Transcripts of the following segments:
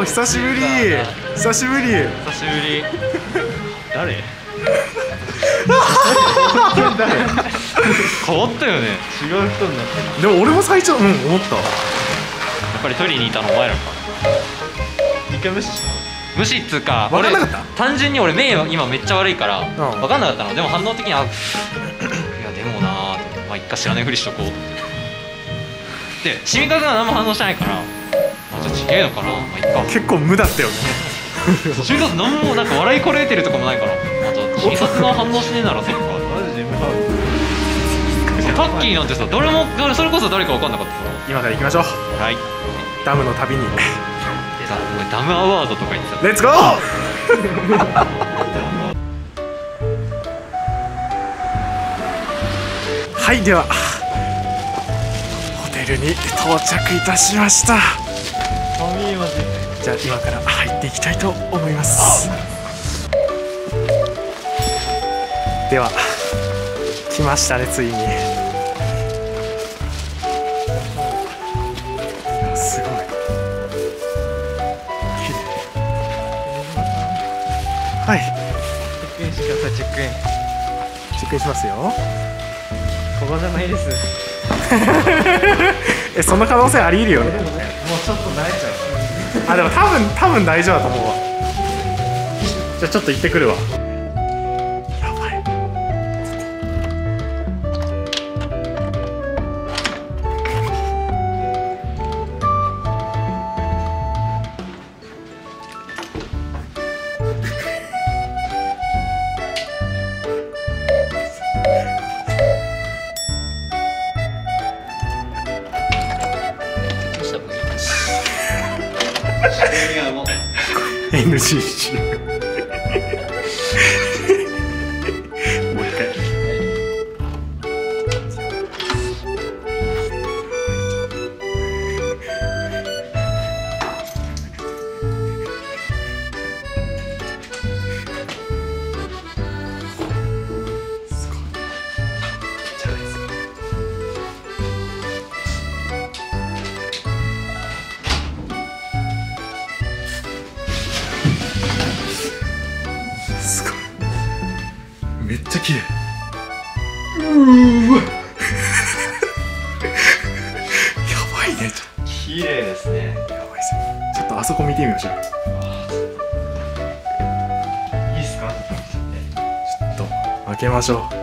お、久しぶり。久しぶり。 久しぶり。誰？変わったよね。違う人になってる。 でも俺も最初、思った。 やっぱり取りにいたのお前らか。 一回無視した。 無視っつうか、 分かんなかった。 単純に俺目今めっちゃ悪いから分かんなかったの。でも反応的にいやでもなーって、まあ一回知らないふりしとこうって。で、シミカ君は何も反応してないから、あ、じゃあ違えのかな、まあいっか。 結構無だったよね。 シミカ君何もなんか笑いこらえてるとかもないから、あとシミカ君が反応しねえならそっか。マジで無反応。タッキーなんてさ、それこそ誰か分かんなかったから。 今から行きましょう。 はい。 ダムの旅に。 ダムアワードとか言ってた。 レッツゴー。はい、ではホテルに到着いたしました。じゃあ今から入っていきたいと思います。では来ましたね、ついに。すごい綺麗。はい、 チェックインしてください。チェックイン。 チェックインしますよ。 ここじゃないです。 そんな可能性あり得るよね。 もうちょっと慣れちゃう。 あ、でも多分大丈夫だと思うわ。じゃあちょっと行ってくるわ。やばい。NGC もう一回。めっちゃ綺麗。やばいね。 綺麗ですね。 やばいですね。ちょっとあそこ見てみましょう。 いいっすか？ ちょっと開けましょう。はい。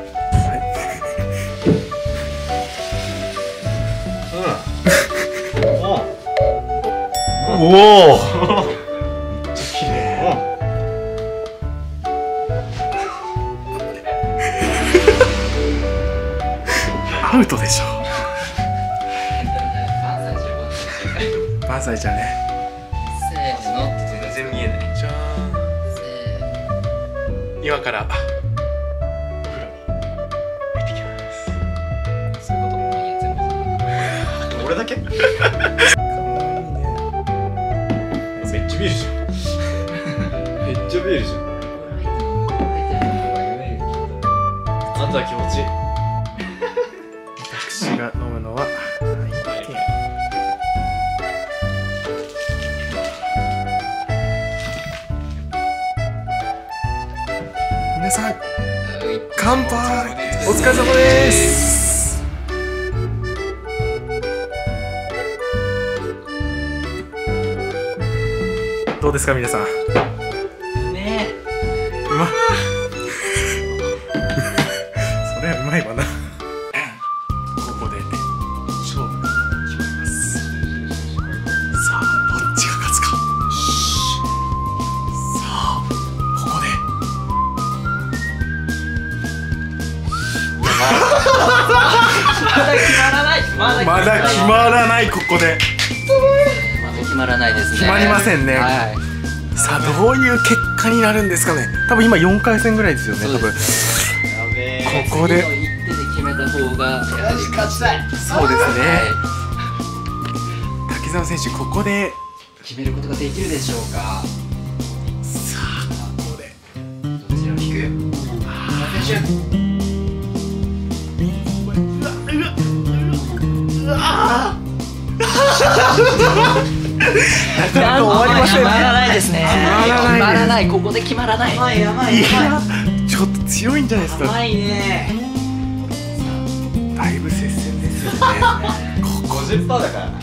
おお。めっちゃ綺麗。アウトでしょ。万歳じゃね。 せーの。 全然見えない。 じゃーん。今からお風呂に行ってきます。 そういうこともいいや、全部。 俺だけ？ かわいいね。めっちゃビールじゃん。 めっちゃビールじゃん。あんたは気持ちいい。 私が飲むのは内定。皆さん乾杯。お疲れ様です。どうですか皆さん。 ねうまっ。それはうまいわな。ここで勝負が決まります。さあどっちが勝つか。さあここでまだ決まらない。ここでまだ決まらないですね。 決まりませんね。 はい。 さあどういう結果になるんですかね。多分今4回戦ぐらいですよね。多分ここで次の一手で決めた方がやはり勝ちたい。 そうですね。滝沢選手ここで決めることができるでしょうか。 さあここでどちらを引く？選手。 うわかなか終わりませんね。 決まらないですね。 決まらないここで決まらない。やばいや、ちょっと強いんじゃないですか。 いね。 だいぶ接戦ですよね。 50%だからな。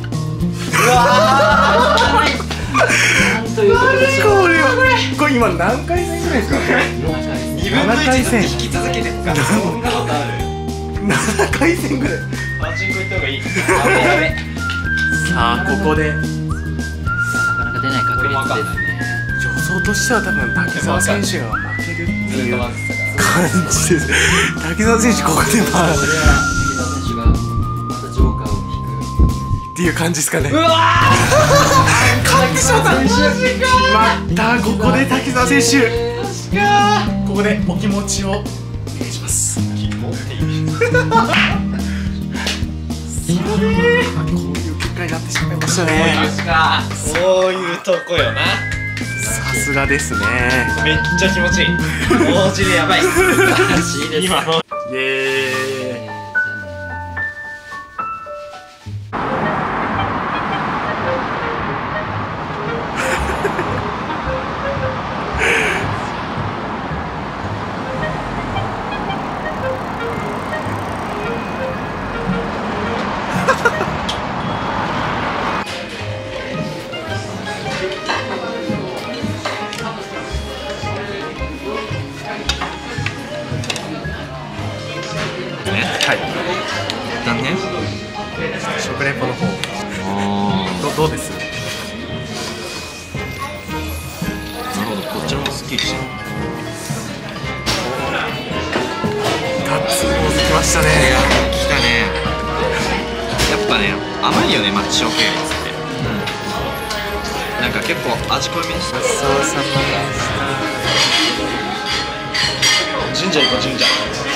なんということでしょう。 これ今何回戦ぐらいですか。 2分の1ずつ引き続けてるから。そんなことある。 7回戦ぐらい。 パチンコ行った方がいい。 さあここでなかなか出ない確率ですね。 予想としては多分滝沢選手が負けるっていう感じです。滝沢選手ここでこれは滝沢選手がまたジョーカーを引くっていう感じですかね。 うわ勝ってしまった。またここで滝沢選手ここでお気持ちをお願いします。こういう結果になってしまいましたね。 そういうとこよな。 さすがですね。 めっちゃ気持ちいい。大尻やばい。 らしいです。 今のイエーイ。はい。 だね。 食レポの方どうです？ なるほど、こっちもすっきりしてる。 ガッツポーズきましたね。 来たね。やっぱね、甘いよね、マッチョ系列って。なんか結構味濃いめにして。 ごちそうさまで神社行こう、神社。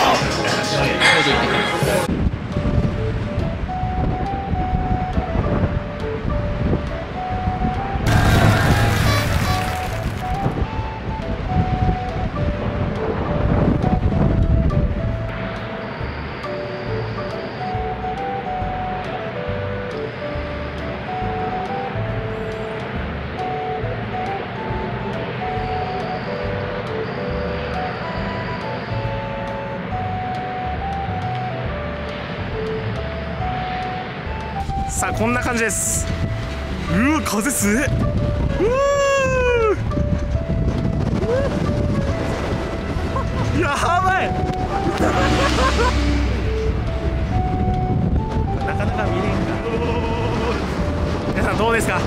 さあこんな感じです。うわ風すげえ。やばい。なかなか見れんか。皆さんどうですか。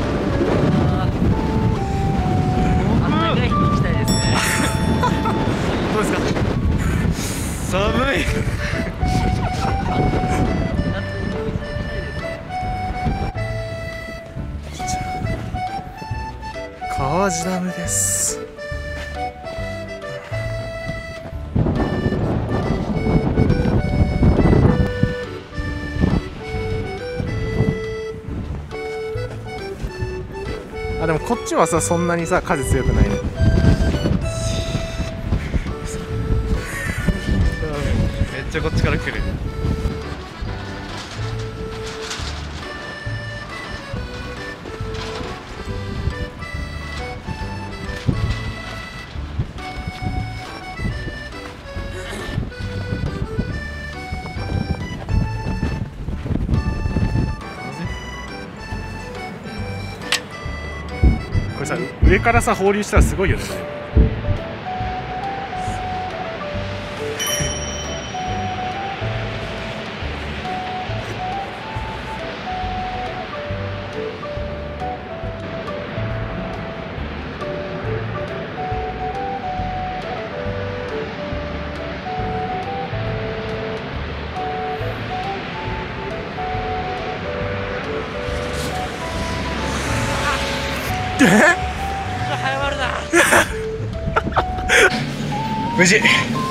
あったかい日に行きたいですね。 どうですか。寒い。川地ダムです。あ、でもこっちはさそんなにさ風強くないね。めっちゃこっちから来る。これさ上からさ放流したらすごいよね。 早まるな。 無事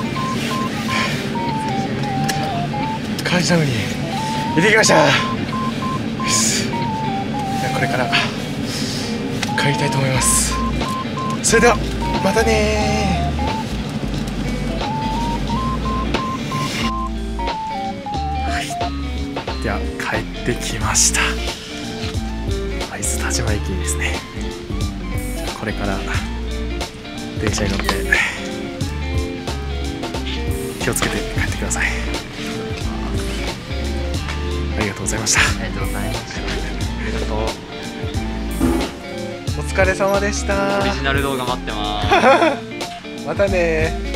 川地ダムに行ってきました。よし、これから帰りたいと思います。それではまたねー。はい、では帰ってきました。会津田八幡駅ですね。じゃあこれから電車に乗って気をつけて帰ってください。ありがとうございました。 ありがとうございました。 ありがとう。 お疲れ様でした。 オリジナル動画待ってます。 またね。